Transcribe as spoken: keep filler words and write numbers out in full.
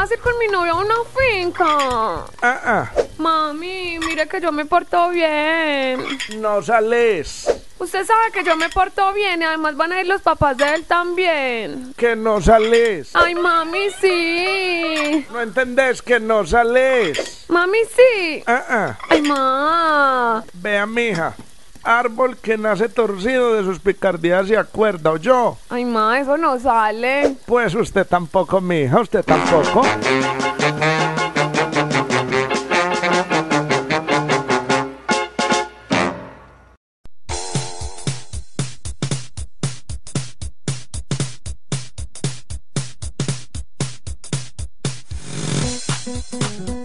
vas a ir con mi novio a una finca? Ah, ah. Mami, mire que yo me porto bien. No sales. Usted sabe que yo me porto bien y además van a ir los papás de él también. Que no sales. Ay, mami, sí. No entendés que no sales. Mami, sí. Ah, ah. Ay, ma. Vea, mija. Árbol que nace torcido de sus picardías y acuerda, ¿o yo? Ay, ma, eso no sale. Pues usted tampoco, mija, usted tampoco.